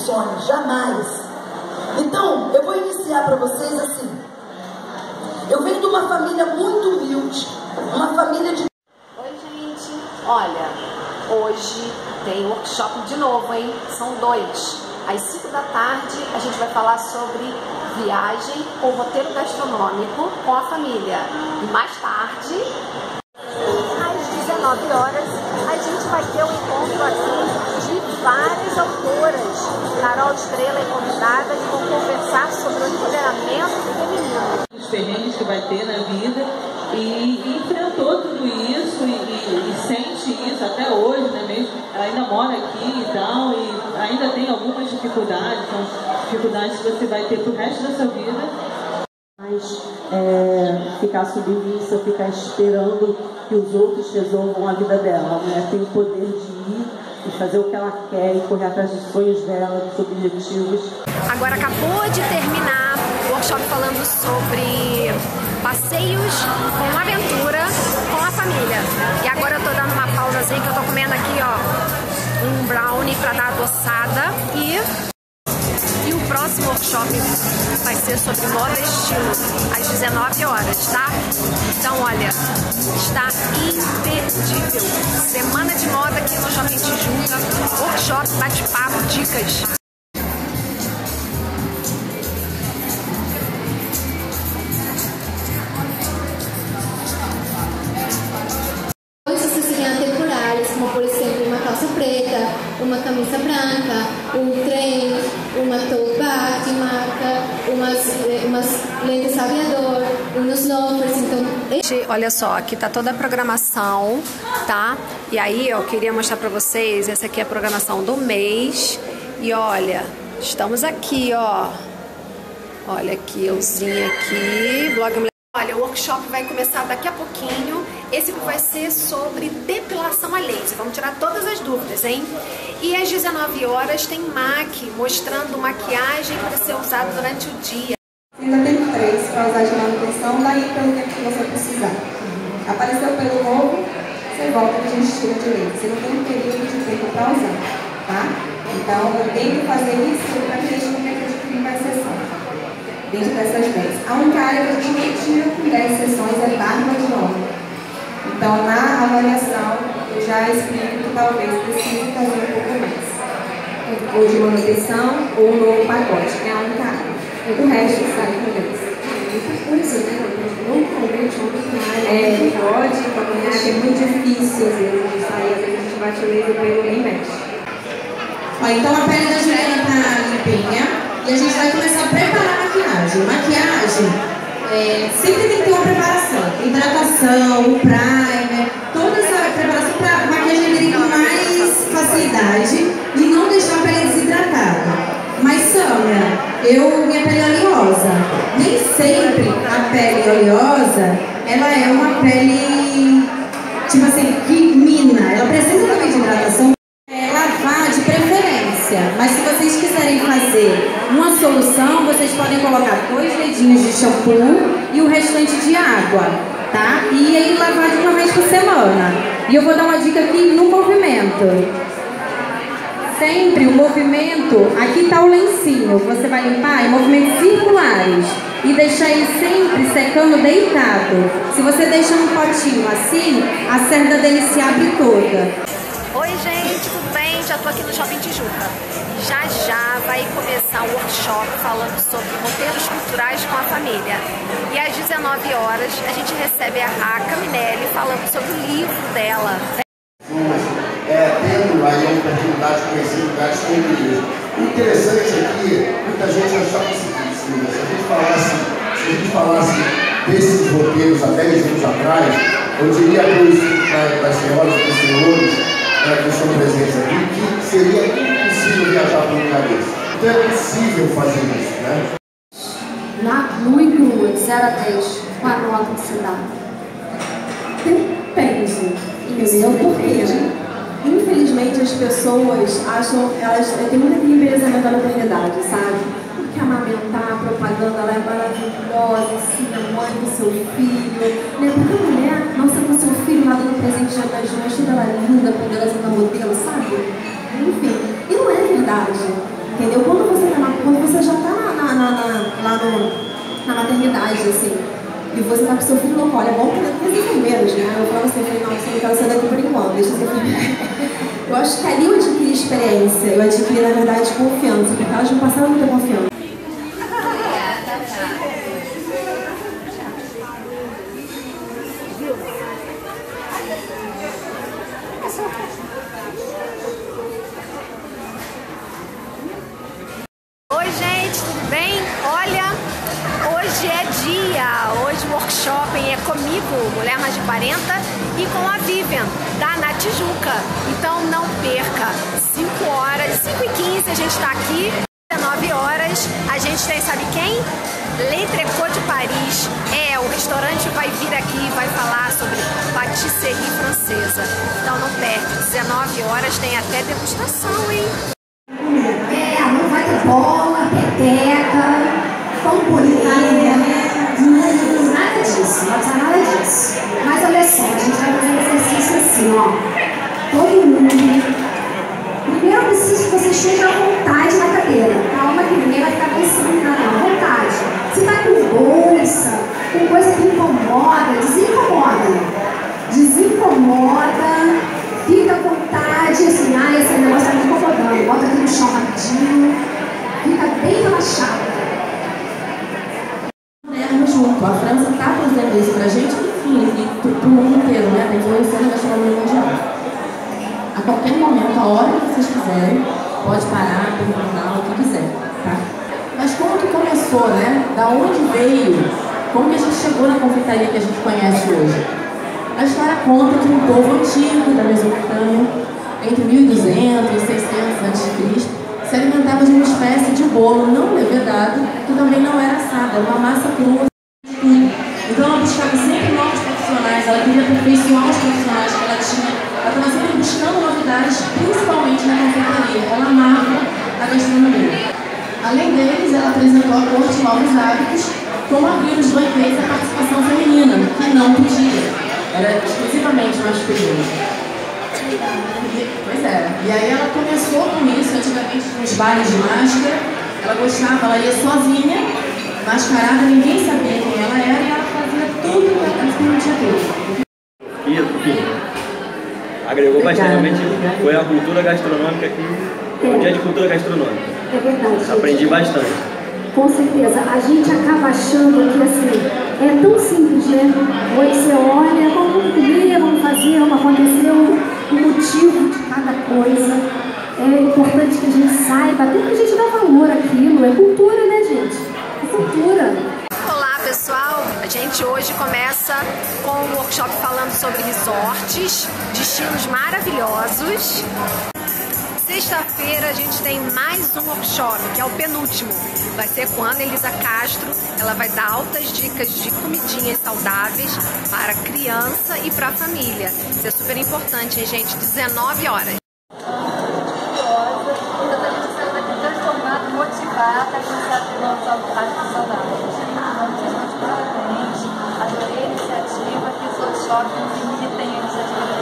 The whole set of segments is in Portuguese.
sonhos, jamais. Então, eu vou iniciar para vocês assim. Eu venho de uma família muito humilde, uma família de... Oi, gente. Olha, hoje tem workshop de novo, hein? São 2. Às 5 da tarde, a gente vai falar sobre viagem ou roteiro gastronômico com a família. E mais tarde, às 19 horas, a gente vai ter um encontro aqui de várias autoras. Carol Estrela é convidada e vão conversar sobre o empoderamento feminino. Os perrengues que vai ter na vida e enfrentou tudo isso e sente isso até hoje, né? Mesmo, ela ainda mora aqui e tal, e ainda tem algumas dificuldades, são dificuldades que você vai ter pro resto da sua vida. Mas ficar submissa, ficar esperando que os outros resolvam a vida dela. A mulher tem o poder de ir e fazer o que ela quer e correr atrás dos sonhos dela, dos objetivos. Agora acabou de terminar o workshop falando sobre passeios com aventura com a família. E agora eu tô dando uma pausazinha que eu tô comendo aqui, ó, um brownie pra dar adoçada e o próximo workshop vai ser sobre moda e estilo, às 19 horas, tá? Então, olha, está imperdível. Semana de moda aqui no Shopping Tijuca, workshop, bate-papo, dicas. Como, por exemplo, uma calça preta, uma camisa branca, um trem, uma tote bag de marca, umas lentes aviador, uns loafers, então... Olha só, aqui tá toda a programação, tá? E aí, eu queria mostrar pra vocês, essa aqui é a programação do mês. E olha, estamos aqui, ó. Olha aqui, euzinha aqui, blog mulher. Olha, o workshop vai começar daqui a pouquinho. Esse vai ser sobre depilação a laser. Vamos tirar todas as dúvidas, hein? E às 19 horas tem MAC, mostrando maquiagem para ser usada durante o dia. Ainda tem 3 para usar de manutenção, daí pelo tempo que você precisar. Apareceu pelo novo, você volta que a gente tira de laser. Você não tem um período de tempo para usar, tá? Então eu tenho que fazer isso para que a gente não tenha que ir mais sessão dentro dessas 10. A única área que a gente não tira com 10 sessões é barba de homem. Então, na avaliação, eu já explico que talvez precise fazer um pouco mais. Ou de manutenção, ou um novo pacote. É a única área. O resto sai com 10. Por isso, né? Pode, porque é muito difícil, às vezes, de sair. Às vezes a gente bate o laser pelo nem mexe. Então, a pele da Juliana tá limpinha. E a gente vai começar a preparar a maquiagem. Maquiagem... sempre tem que ter uma preparação, hidratação, o primer, toda essa preparação para a maquiagem vir com mais facilidade e não deixar a pele desidratada. Mas Sâmia, minha pele é oleosa. Nem sempre a pele oleosa, ela é uma pele, tipo assim, que mina. Ela precisa também de hidratação. Lavar de preferência, mas se vocês quiserem fazer uma solução, vocês podem colocar 2 dedinhos de shampoo e o restante de água, tá? E aí lavar de uma vez por semana. E eu vou dar uma dica aqui no movimento. Sempre o movimento, aqui tá o lencinho, você vai limpar em movimentos circulares e deixar ele sempre secando deitado. Se você deixa um potinho assim, a cerda dele se abre toda. Oi, gente, tudo bem? Já tô aqui no Shopping Tijuca. Já vai começar o workshop falando sobre roteiros culturais com a família. E às 19 horas a gente recebe a Caminelli falando sobre o livro dela. Tendo aí a oportunidade de conhecer lugares como igreja. O interessante aqui, muita gente achava o seguinte, se a gente falasse desses roteiros há 10 anos atrás, eu diria para as senhoras e para os senhores que estão presentes aqui, que seria impossível viajar para um lugar desse. Então é possível fazer isso, né? No IGRU, de 0 a 10, qual a nota que você dá? Depende, entendeu? Porque, infelizmente, as pessoas acham, elas têm muito aquele embelezamento da maternidade, sabe? Porque amamentar, a propaganda, ela é maravilhosa, ensina a mãe com seu filho, né? Porque a mulher, nossa, com seu filho lá dando presente de das mães, toda ela linda, poderosa na modelo, sabe? Enfim, e não é verdade. entendeu? Quando você já está lá na maternidade, assim, e você tá com seu filho no colo, é bom ter as enfermeiras, né? Eu falo assim, não, você não quero sair daqui por enquanto, deixa eu ser enfermeira. Eu acho que ali eu adquiri experiência, eu adquiri, na verdade, confiança, porque elas me passaram muita confiança. Oi, gente, tudo bem? Olha, hoje é dia, hoje o workshop é comigo, Mulher Mais de 40, e com a Vivian, da Na Tijuca. Então não perca, 5 horas, 5h15 a gente está aqui, 19 horas, a gente tem, sabe quem? Le Tricot de Paris, o restaurante vai vir aqui e vai falar sobre patisserie francesa. Então não perde, 19 horas tem até degustação, hein? Não vai ter bola, peteca, pão polícia, nada disso, não vai precisar nada disso. Mas olha só, a gente vai fazer um exercício assim, ó. Todo mundo. Primeiro eu preciso que você esteja à vontade na cadeira. Calma que ninguém vai ficar pensando, não, à vontade. Se tá com bolsa, com coisa que incomoda, desincomoda. Desincomoda, fica à vontade, assim, esse negócio tá me incomodando. Bota aqui no chão rapidinho, fica bem relaxado. Junto. A França está trazendo isso pra gente, enfim, e pro mundo inteiro, né? Tem influência na gastronomia mundial. A qualquer momento, a hora que vocês quiserem, pode parar, perguntar o que quiser, tá? Mas como que começou, né? Da onde veio? Como que a gente chegou na confeitaria que a gente conhece hoje? A história conta que um povo antigo da Mesopotâmia, entre 1200 e 600 a.C., se alimentava de uma espécie de bolo não levedado, que também não era assado, era uma massa crua. Então ela buscava sempre novos profissionais, ela queria aperfeiçoar os profissionais que ela tinha, ela estava sempre buscando novidades, principalmente na confeitaria. Ela amava a gastronomia. Além deles, ela apresentou à corte novos hábitos, como abrir os banquetes à participação feminina, que não podia, era exclusivamente masculino. Pois é, e aí ela começou com isso, antigamente nos bailes de máscara, ela gostava, ela ia sozinha, mascarada, ninguém sabia quem ela era e ela fazia tudo que ela tinha feito. E, enfim, agregou bastante, foi a cultura gastronômica aqui, o dia de cultura gastronômica. É verdade. Aprendi bastante. Com certeza, a gente acaba achando que assim, é tão simples, né? Hoje você olha, vamos comer, vamos fazer, vamos acontecer, o motivo de cada coisa. É importante que a gente saiba, até que a gente dá valor àquilo, é cultura, né, gente? Cultura. Olá pessoal, a gente hoje começa com um workshop falando sobre resorts, destinos maravilhosos. Sexta-feira a gente tem mais um workshop, que é o penúltimo. Vai ser com a Ana Elisa Castro, ela vai dar altas dicas de comidinhas saudáveis para criança e para a família. Isso é super importante, hein, gente? 19 horas. Motivada a começar a ter novos hábitos saudáveis. Parabéns, adorei a iniciativa, que os workshops limitem a iniciativa.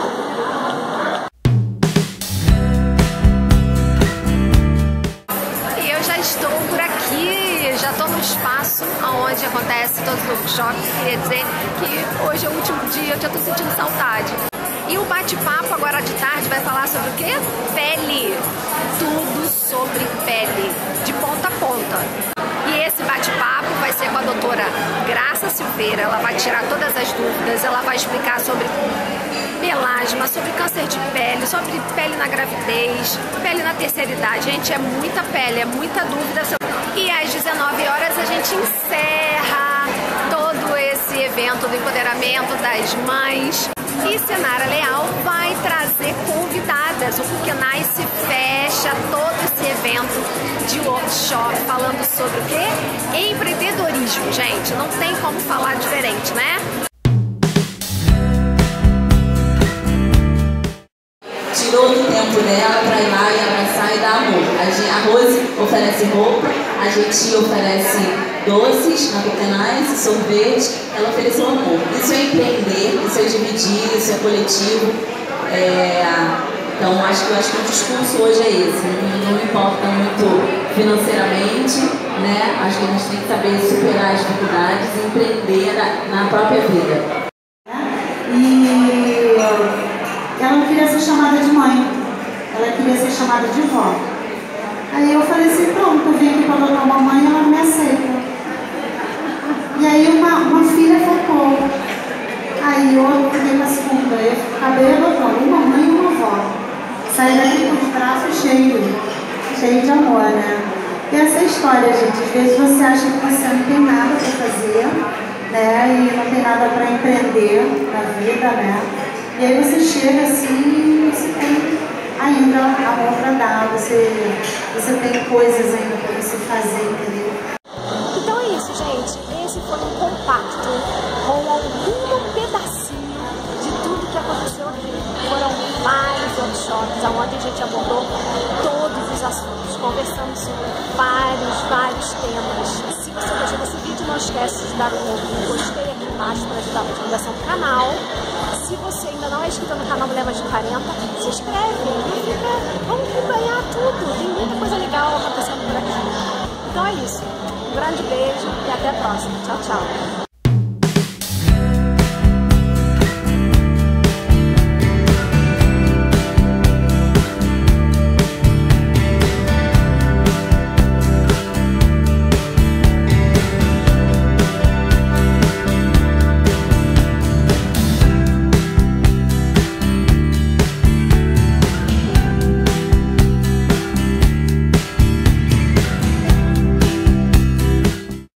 E eu já estou por aqui, já estou no espaço onde acontece todos os workshops. Queria dizer que hoje é o último dia, eu já estou sentindo saudade. E o bate-papo agora de tarde vai falar sobre o quê? Pele. Tudo sobre pele, de ponta a ponta. E esse bate-papo vai ser com a doutora Graça Silveira. Ela vai tirar todas as dúvidas, ela vai explicar sobre melasma, sobre câncer de pele, sobre pele na gravidez, pele na terceira idade. Gente, é muita pele, é muita dúvida. E às 19 horas a gente encerra todo esse evento do empoderamento das mães. E Senara Leal vai trazer convidadas. O Kukenai se fecha todo esse evento de workshop falando sobre o quê? Empreendedorismo, gente. Não tem como falar diferente, né? Tirou do tempo dela para ir lá e abraçar e dar amor. A Rose oferece roupa, a gente oferece doces na Kukenai, sorvete, ela ofereceu amor. Isso é empreender, isso é dividir, isso é coletivo. Então, acho que o discurso hoje é esse, não importa muito financeiramente, né? Acho que a gente tem que saber superar as dificuldades e empreender na própria vida. E ela não queria ser chamada de mãe, ela queria ser chamada de vó. Aí eu falei assim, pronto, eu vim aqui para adotar uma mãe, ela não me aceita. E aí uma filha faltou. Aí eu fiquei com a segunda, eu acabei adotando uma mãe e uma avó. Saí daqui com os braços cheios de amor, né? E essa história, gente, às vezes você acha que você não tem nada para fazer, né? E não tem nada para empreender na vida, né? E aí você chega assim e você tem ainda amor para dar, você tem coisas ainda para você fazer, entendeu? Então é isso, gente. Esse foi um compacto com algum pedacinho de tudo que aconteceu aqui. Foram vários workshops, onde a gente abordou todos os assuntos, conversamos sobre vários temas. Se você gostou desse vídeo, não esquece de dar um gostei aqui embaixo para ajudar a divulgação do canal. Se você ainda não é inscrito no canal Mulher Mais de 40, se inscreve e vamos acompanhar tudo. Tem muita coisa legal acontecendo por aqui. Então é isso. Um grande beijo e até a próxima. Tchau, tchau.